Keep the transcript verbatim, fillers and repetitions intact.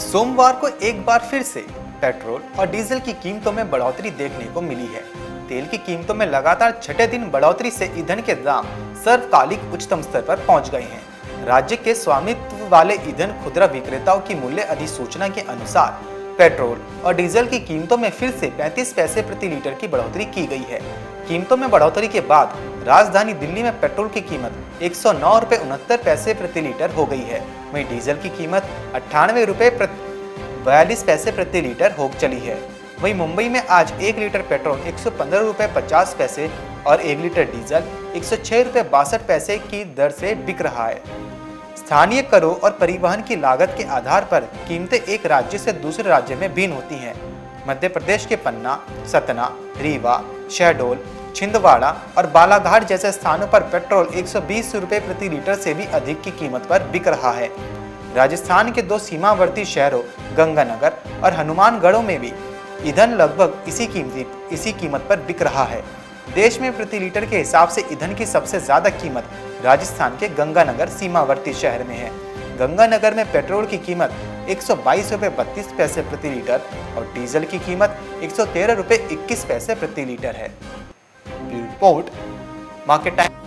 सोमवार को एक बार फिर से पेट्रोल और डीजल की कीमतों में बढ़ोतरी देखने को मिली है। तेल की कीमतों में लगातार छठे दिन बढ़ोतरी से ईंधन के दाम सर्वकालिक उच्चतम स्तर पर पहुंच गए हैं। राज्य के स्वामित्व वाले ईंधन खुदरा विक्रेताओं की मूल्य अधिसूचना के अनुसार पेट्रोल और डीजल की कीमतों में फिर से पैंतीस पैसे प्रति लीटर की बढ़ोतरी की गई है। कीमतों में बढ़ोतरी के बाद राजधानी दिल्ली में पेट्रोल की कीमत एक सौ नौ रुपये उनहत्तर पैसे प्रति लीटर हो गई है। वहीं डीजल की कीमत अट्ठानवे रुपये बयालीस पैसे प्रति लीटर हो चली है। वहीं मुंबई में आज एक लीटर पेट्रोल एक सौ पंद्रह रुपये पचास पैसे और एक लीटर डीजल एक सौ छह रुपये बासठ पैसे की दर से बिक रहा है। स्थानीय करों और परिवहन की लागत के आधार पर कीमतें एक राज्य से दूसरे राज्य में भिन्न होती हैं। मध्य प्रदेश के पन्ना, सतना, रीवा, शहडोल, छिंदवाड़ा और बालाघाट जैसे स्थानों पर पेट्रोल एक सौ बीस रुपये प्रति लीटर से भी अधिक की कीमत पर बिक रहा है। राजस्थान के दो सीमावर्ती शहरों गंगानगर और हनुमानगढ़ों में भी ईंधन लगभग इसी कीमत इसी कीमत पर बिक रहा है। देश में प्रति लीटर के हिसाब से ईंधन की सबसे ज्यादा कीमत राजस्थान के गंगानगर सीमावर्ती शहर में है। गंगानगर में पेट्रोल की कीमत एक सौ बाईस रुपये बत्तीस पैसे प्रति लीटर और डीजल की कीमत एक सौ तेरह रुपये इक्कीस पैसे प्रति लीटर है। Report market time.